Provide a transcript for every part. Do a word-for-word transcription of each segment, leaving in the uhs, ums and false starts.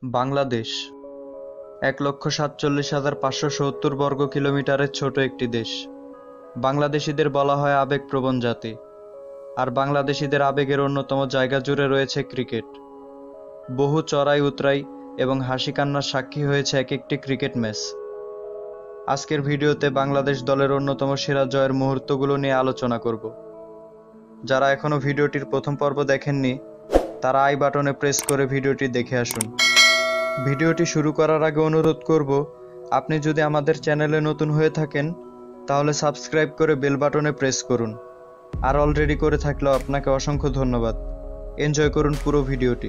বাংলাদেশ এক লক্ষ সাতচল্লিশ হাজার পাঁচশো সত্তর বর্গ কিলোমিটারের ছোট একটি দেশ। বাংলাদেশিদের বলা হয় আবেগপ্রবণ জাতি, আর বাংলাদেশিদের আবেগের অন্যতম জায়গা জুড়ে রয়েছে ক্রিকেট। বহু চড়াই উতরাই এবং হাসি কান্নার সাক্ষী হয়েছে এক একটি ক্রিকেট ম্যাচ। আজকের ভিডিওতে বাংলাদেশ দলের অন্যতম সেরা জয়ের মুহূর্তগুলো নিয়ে আলোচনা করব। যারা এখনও ভিডিওটির প্রথম পর্ব দেখেননি তারা আই বাটনে প্রেস করে ভিডিওটি দেখে আসুন। ভিডিওটি শুরু করার আগে অনুরোধ করব, আপনি যদি আমাদের চ্যানেলে নতুন হয়ে থাকেন তাহলে সাবস্ক্রাইব করে বেল বাটনে প্রেস করুন, আর অলরেডি করে থাকলেও আপনাকে অসংখ্য ধন্যবাদ। এনজয় করুন পুরো ভিডিওটি।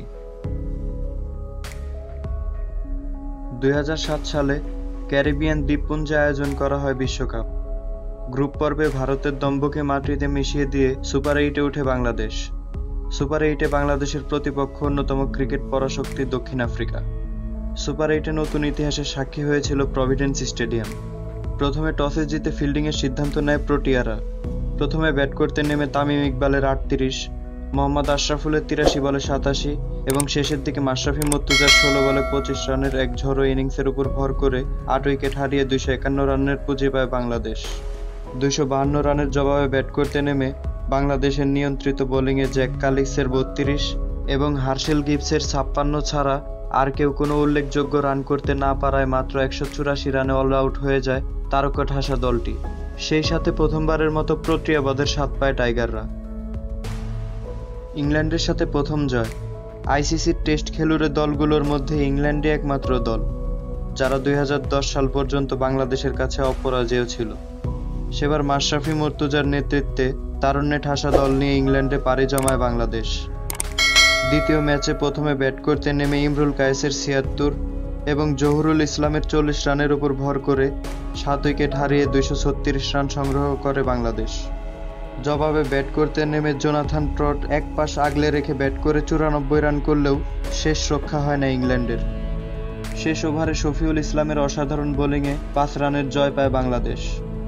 দুই হাজার সাত সালে ক্যারিবিয়ান দ্বীপপুঞ্জে আয়োজন করা হয় বিশ্বকাপ। গ্রুপ পর্বে ভারতের দম্বকে মাটিতে মিশিয়ে দিয়ে সুপার এইটে উঠে বাংলাদেশ। সুপার এইটে বাংলাদেশের প্রতিপক্ষ অন্যতম ক্রিকেট পরাশক্তি দক্ষিণ আফ্রিকা। সুপার এইটে নতুন ইতিহাসের সাক্ষী হয়েছিল প্রভিডেন্স স্টেডিয়াম। প্রথমে টসে জিতে ফিল্ডিংয়ের সিদ্ধান্ত নেয় প্রোটিয়ারা। প্রথমে ব্যাট করতে নেমে তামিম ইকবালের আটত্রিশ, মোহাম্মদ আশরাফুলের তিরাশি বলে সাতাশি এবং শেষের দিকে মাশরাফি মুর্তজার ষোলো বলে পঁচিশ রানের এক ঝড়ো ইনিংসের উপর ভর করে আট উইকেট হারিয়ে দুইশো একান্ন রানের পুঁজি পায় বাংলাদেশ। দুইশো বাহান্ন রানের জবাবে ব্যাট করতে নেমে বাংলাদেশের নিয়ন্ত্রিত বোলিংয়ে জ্যাক কালিসের বত্রিশ এবং হার্শেল গিবসের ছাপ্পান্ন ছাড়া আর কেউ কোনো উল্লেখযোগ্য রান করতে না পারায় মাত্র একশো চুরাশি রানে অল আউট হয়ে যায় তারকা ঠাসা দলটি। সেই সাথে প্রথমবারের মতো প্রক্রিয়াবাদের স্বাদ পায় টাইগাররা। ইংল্যান্ডের সাথে প্রথম জয়। আইসিসির টেস্ট খেলুড়ে দলগুলোর মধ্যে ইংল্যান্ডই একমাত্র দল যারা দুই হাজার দশ সাল পর্যন্ত বাংলাদেশের কাছে অপরাজেয় ছিল। সেবার মাশরাফি মুর্তজার নেতৃত্বে তারুণ্যে ঠাসা দল নিয়ে ইংল্যান্ডে পাড়ি জমায় বাংলাদেশ। দ্বিতীয় ম্যাচে প্রথমে ব্যাট করতে নেমে ইমরুল কায়েসের ছিয়াত্তর এবং জহুরুল ইসলামের চল্লিশ রানের উপর ভর করে সাত উইকেট হারিয়ে দুইশো ছত্রিশ রান সংগ্রহ করে বাংলাদেশ। জবাবে ব্যাট করতে নেমে জোনাথন ট্রট এক পাশ আগলে রেখে ব্যাট করে চুরানব্বই রান করলেও শেষ রক্ষা হয় না ইংল্যান্ডের। শেষ ওভারে শফিউল ইসলামের অসাধারণ বোলিংয়ে পাঁচ রানের জয় পায় বাংলাদেশ।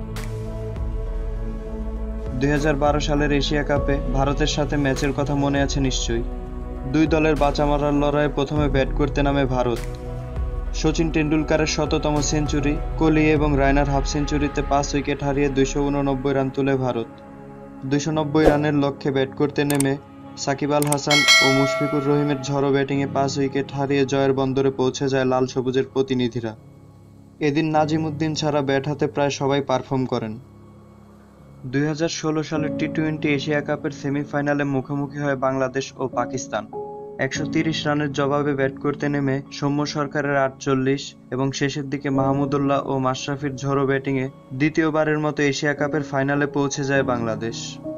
দুই হাজার বারো সালের এশিয়া কাপে ভারতের সাথে ম্যাচের কথা মনে আছে নিশ্চয়ই। দুই দলের বাঁচা মারার লড়াইয়ে প্রথমে ব্যাট করতে নামে ভারত। সচিন টেন্ডুলকারের শততম সেঞ্চুরি, কোহলি এবং রায়নার হাফ সেঞ্চুরিতে পাঁচ উইকেট হারিয়ে দুইশো উননব্বই রান তুলে ভারত। দুইশো নব্বই রানের লক্ষ্যে ব্যাট করতে নেমে সাকিব আল হাসান ও মুশফিকুর রহিমের ঝড়ো ব্যাটিংয়ে পাঁচ উইকেট হারিয়ে জয়ের বন্দরে পৌঁছে যায় লাল সবুজের প্রতিনিধিরা। এদিন নাজিম উদ্দিন ছাড়া ব্যাট হাতে প্রায় সবাই পারফর্ম করেন। দুই হাজার ষোলো সালের টি টোয়েন্টি এশিয়া কাপের সেমিফাইনালে মুখোমুখি হয় বাংলাদেশ ও পাকিস্তান। একশো তিরিশ রানের জবাবে ব্যাট করতে নেমে সৌম্য সরকারের আটচল্লিশ এবং শেষের দিকে মাহমুদুল্লাহ ও মাশরাফির ঝড়ো ব্যাটিংয়ে দ্বিতীয়বারের মতো এশিয়া কাপের ফাইনালে পৌঁছে যায় বাংলাদেশ।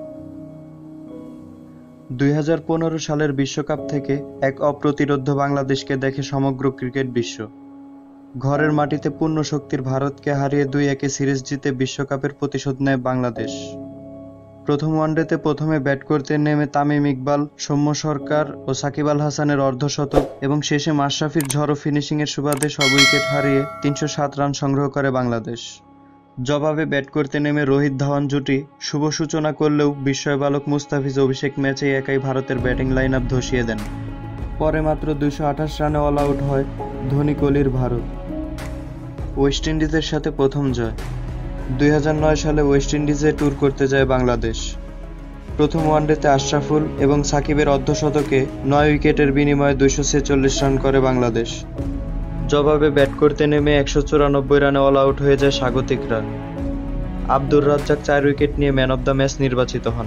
দুই হাজার পনেরো সালের বিশ্বকাপ থেকে এক অপ্রতিরোধ্য বাংলাদেশকে দেখে সমগ্র ক্রিকেট বিশ্ব। ঘরের মাটিতে পূর্ণ শক্তির ভারতকে হারিয়ে দুই একে সিরিজ জিতে বিশ্বকাপের প্রতিশোধ নেয় বাংলাদেশ। প্রথম ওয়ানডেতে প্রথমে ব্যাট করতে নেমে তামিম ইকবাল, সৌম্য সরকার ও সাকিব আল হাসানের অর্ধশতক এবং শেষে মাশরাফির ঝড়ো ফিনিশিংয়ের সুবাদে সব উইকেট হারিয়ে তিনশো সাত রান সংগ্রহ করে বাংলাদেশ। জবাবে ব্যাট করতে নেমে রোহিত ধাওয়ান জুটি শুভ সূচনা করলেও বিস্ময় বালক মুস্তাফিজ অভিষেক ম্যাচেই একাই ভারতের ব্যাটিং লাইন আপ ধসিয়ে দেন। পরে মাত্র দুইশো আঠাশ রানে অল আউট হয় ধোনি কোহলির ভারত। ওয়েস্ট ইন্ডিজের সাথে প্রথম জয়। দুই হাজার নয় সালে ওয়েস্ট ইন্ডিজে ট্যুর করতে যায় বাংলাদেশ। প্রথম ওয়ানডেতে আশরাফুল এবং সাকিবের অর্ধশতকে নয় উইকেটের বিনিময়ে দুইশো ছেচল্লিশ রান করে বাংলাদেশ। জবাবে ব্যাট করতে নেমে একশো চুরানব্বই রানে অল আউট হয়ে যায় স্বাগতিকরা। আব্দুর রাজ্জাক চার উইকেট নিয়ে ম্যান অব দ্য ম্যাচ নির্বাচিত হন।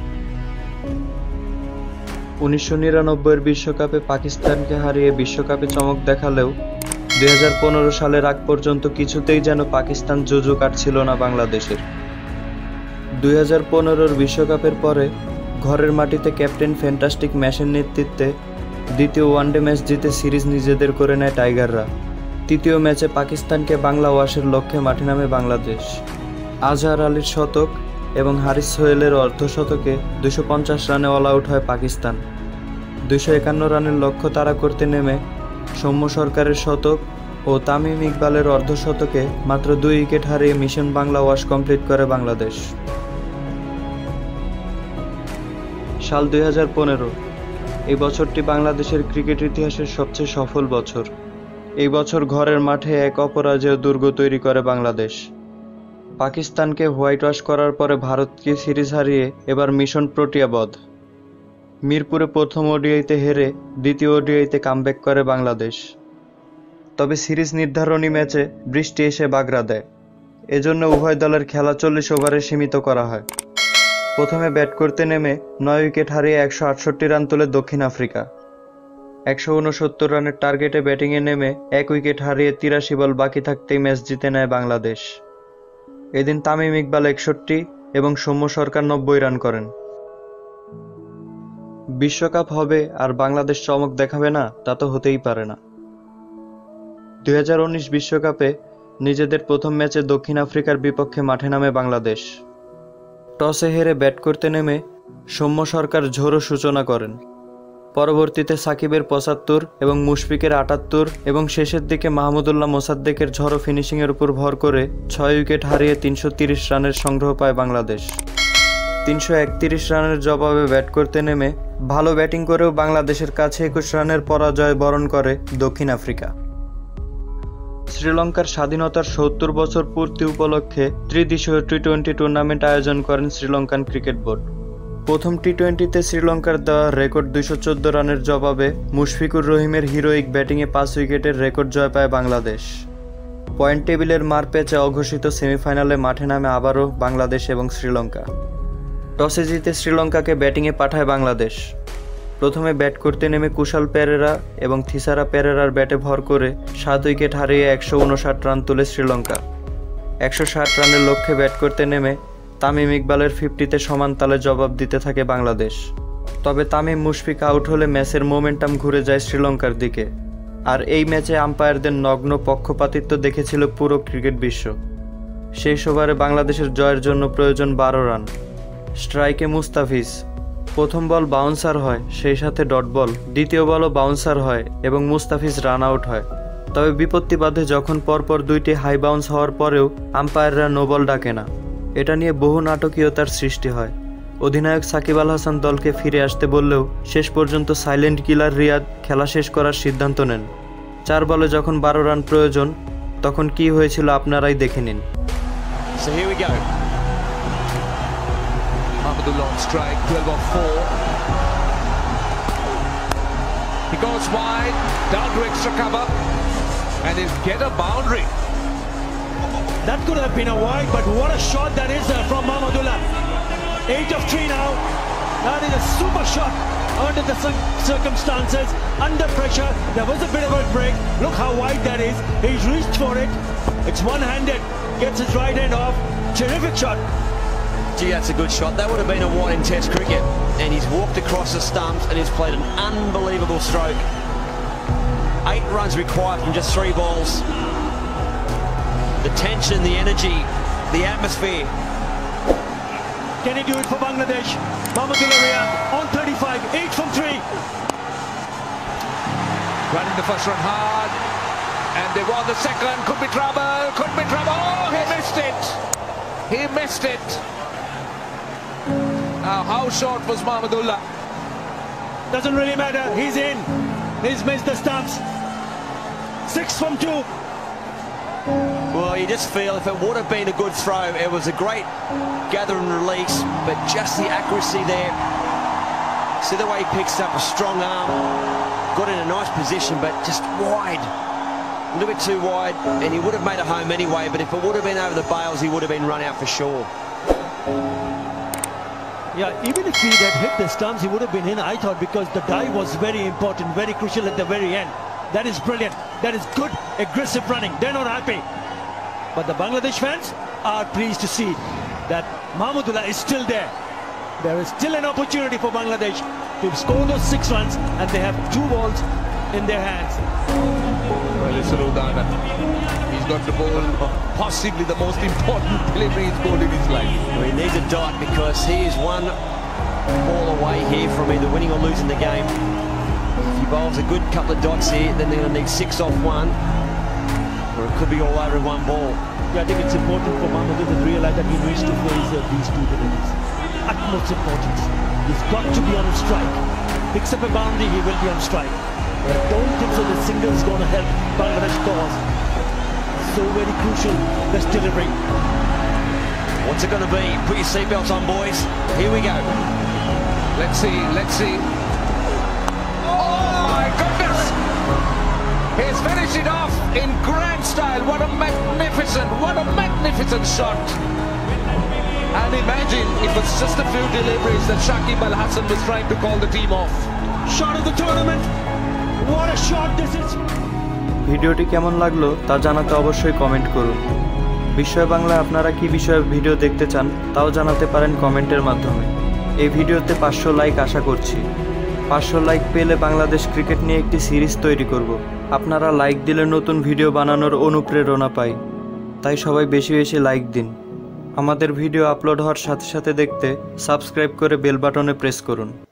উনিশশো নিরানব্বইয়ের বিশ্বকাপে পাকিস্তানকে হারিয়ে বিশ্বকাপে চমক দেখালেও দুই হাজার পনেরো সালের আগ পর্যন্ত কিছুতেই যেন পাকিস্তান জুজু কাটছিল না বাংলাদেশের। দুই হাজার পনেরোর বিশ্বকাপের পরে ঘরের মাটিতে ক্যাপ্টেন ফ্যান্টাস্টিক ম্যাচের নেতৃত্বে দ্বিতীয় ওয়ানডে ম্যাচ জিতে সিরিজ নিজেদের করে নেয় টাইগাররা। তৃতীয় ম্যাচে পাকিস্তানকে বাংলা ওয়াশের লক্ষ্যে মাঠে নামে বাংলাদেশ। আজহার আলীর শতক এবং হারিস সোহেলের অর্ধশতকে দুশো পঞ্চাশ রানে অল আউট হয় পাকিস্তান। দুইশো একান্ন রানের লক্ষ্য তাড়া করতে নেমে সৌম্য সরকারের শতক ও তামিম ইকবালের অর্ধশতকে মাত্র দুই উইকেট হারিয়ে মিশন বাংলা ওয়াশ কমপ্লিট করে বাংলাদেশ। সাল দুই হাজার পনেরো এই বছরটি বাংলাদেশের ক্রিকেট ইতিহাসের সবচেয়ে সফল বছর। এই বছর ঘরের মাঠে এক অপরাজেয় দুর্গ তৈরি করে বাংলাদেশ। পাকিস্তানকে হোয়াইট ওয়াশ করার পরে ভারতকে সিরিজ হারিয়ে এবার মিশন প্রোটিয়াবধ। মিরপুরে প্রথম ওডিআইতে হেরে দ্বিতীয় ওডিআইতে কামব্যাক করে বাংলাদেশ। তবে সিরিজ নির্ধারণী ম্যাচে বৃষ্টি এসে বাগড়া দেয়। এজন্য উভয় দলের খেলা চল্লিশ ওভারে সীমিত করা হয়। প্রথমে ব্যাট করতে নেমে নয় উইকেট হারিয়ে একশো আটষট্টি রান তোলে দক্ষিণ আফ্রিকা। একশো উনসত্তর রানের টার্গেটে ব্যাটিংয়ে নেমে এক উইকেট হারিয়ে তিরাশি বল বাকি থাকতেই ম্যাচ জিতে নেয় বাংলাদেশ। এদিন তামিম ইকবাল একষট্টি এবং সৌম্য সরকার নব্বই রান করেন। বিশ্বকাপ হবে আর বাংলাদেশ চমক দেখাবে না, তা তো হতেই পারে না। দুই হাজার উনিশ বিশ্বকাপে নিজেদের প্রথম ম্যাচে দক্ষিণ আফ্রিকার বিপক্ষে মাঠে নামে বাংলাদেশ। টসে হেরে ব্যাট করতে নেমে সৌম্য সরকার ঝোড়ো সূচনা করেন। পরবর্তীতে সাকিবের পঁচাত্তর এবং মুশফিকের আটাত্তর এবং শেষের দিকে মাহমুদুল্লাহ মোসাদ্দেকের ঝড়ো ফিনিশিংয়ের উপর ভর করে ছয় উইকেট হারিয়ে তিনশো তিরিশ রানের সংগ্রহ পায় বাংলাদেশ। তিনশো একত্রিশ রানের জবাবে ব্যাট করতে নেমে ভালো ব্যাটিং করেও বাংলাদেশের কাছে একুশ রানের পরাজয় বরণ করে দক্ষিণ আফ্রিকা। শ্রীলঙ্কার স্বাধীনতার সত্তর বছর পূর্তি উপলক্ষে ত্রিদেশীয় টি টোয়েন্টি টুর্নামেন্ট আয়োজন করেন শ্রীলঙ্কান ক্রিকেট বোর্ড। প্রথম টি টোয়েন্টিতে শ্রীলঙ্কার দেওয়া রেকর্ড দুইশো চোদ্দ রানের জবাবে মুশফিকুর রহিমের হিরোইক ব্যাটিংয়ে পাঁচ উইকেটের রেকর্ড জয় পায় বাংলাদেশ। পয়েন্ট টেবিলের মারপ্যাচে অঘোষিত সেমিফাইনালে মাঠে নামে আবারও বাংলাদেশ এবং শ্রীলঙ্কা। টসে জিতে শ্রীলঙ্কাকে ব্যাটিংয়ে পাঠায় বাংলাদেশ। প্রথমে ব্যাট করতে নেমে কুশাল পেরেরা এবং থিসারা পেরেরার ব্যাটে ভর করে সাত উইকেট হারিয়ে একশো উনষাট রান তুলে শ্রীলঙ্কা। একশো ষাট রানের লক্ষ্যে ব্যাট করতে নেমে তামিম ইকবালের ফিফটিতে সমান তালে জবাব দিতে থাকে বাংলাদেশ। তবে তামিম মুশফিক আউট হলে ম্যাচের মোমেন্টাম ঘুরে যায় শ্রীলঙ্কার দিকে। আর এই ম্যাচে আম্পায়ারদের নগ্ন পক্ষপাতিত্ব দেখেছিল পুরো ক্রিকেট বিশ্ব। শেষ ওভারে বাংলাদেশের জয়ের জন্য প্রয়োজন বারো রান। স্ট্রাইকে মুস্তাফিজ। প্রথম বল বাউন্সার হয়, সেই সাথে ডট বল। দ্বিতীয় বলও বাউন্সার হয় এবং মুস্তাফিজ রান আউট হয়। তবে বিপত্তি বাধে যখন পরপর দুইটি হাই বাউন্স হওয়ার পরেও আম্পায়াররা নো বল ডাকে না। এটা নিয়ে বহু নাটকীয়তার সৃষ্টি হয়। অধিনায়ক সাকিব আল হাসান দলকে ফিরে আসতে বললেও শেষ পর্যন্ত সাইলেন্ট কিলার রিয়াদ খেলা শেষ করার সিদ্ধান্ত নেন। চার বলে যখন বারো রান প্রয়োজন, তখন কি হয়েছিল আপনারাই দেখে নিন। So here we go. Mahmudullah on strike, twelve off four. He goes wide, down to extra cover, and he'll get a boundary. That could have been a wide, but what a shot that is uh, from Mahmudullah. Eight of three now. That is a super shot under the circumstances, under pressure. There was a bit of a break. Look how wide that is. He's reached for it. It's one-handed. Gets his right hand off. Terrific shot. Gee, that's a good shot. That would have been a wide in Test cricket. And he's walked across the stumps and he's played an unbelievable stroke. Eight runs required from just three balls. The tension, the energy, the atmosphere. Can he do it for Bangladesh? Mahmudullah Riyad on thirty-five, eight from three. Running the first run hard, and they won the second. Could be trouble, could be trouble. Oh, he missed it. He missed it. Now, how short was Mahmudullah? Doesn't really matter. He's in. He's missed the stumps. Six from two. Well, you just feel if it would have been a good throw, it was a great gather and release, but just the accuracy there. See the way he picks up a strong arm, got in a nice position, but just wide. A little bit too wide, and he would have made a home anyway, but if it would have been over the bails, he would have been run out for sure. Yeah, even if he had hit the stumps, he would have been in, I thought, because the dive was very important, very crucial at the very end. That is brilliant. That is good, aggressive running. They're not happy. But the Bangladesh fans are pleased to see that Mahmudullah is still there. There is still an opportunity for Bangladesh to score those six runs, and they have two balls in their hands. Well, it's Rudana. He's got the ball, possibly the most important delivery he's bowled in his life. Well, he needs a dot because he is one ball away here from either winning or losing the game. If he bowls a good couple of dots here, then they're going to need six off one, or it could be all over in one ball. Yeah, I think it's important for Mahmudullah to realize that he needs to face uh, these two deliveries. Utmost importance. He's got to be on a strike. picks up a boundary, he will be on strike. But I don't think so the single is going to help Bangladesh cause. So very crucial, this delivery. What's it going to be? Put your seatbelts on, boys. Here we go. Let's see, let's see. Oh my goodness! He's finished it off in grand style. What a magnificent, what a magnificent shot. And imagine if it's just a few deliveries that Shakib Al Hasan was trying to call the team off. Shot of the tournament. What a shot this is. ভিডিওটি কেমন লাগলো তা জানাতে অবশ্যই comment করুন। বিস্ময় বাংলায় আপনারা কি বিষয়ে ভিডিও দেখতে চান তাও জানাতে পারেন কমেন্টের মাধ্যমে। এই ভিডিওতে পাঁচশো লাইক আশা করছি। পাঁচশো লাইক পেলে বাংলাদেশ ক্রিকেট নিয়ে একটি সিরিজ তৈরি করব। আপনারা লাইক দিলে নতুন ভিডিও বানানোর অনুপ্রেরণা পাই, তাই সবাই বেশি বেশি লাইক দিন। আমাদের ভিডিও আপলোড হওয়ার সাথে সাথে দেখতে সাবস্ক্রাইব করে বেল বাটনে প্রেস করুন।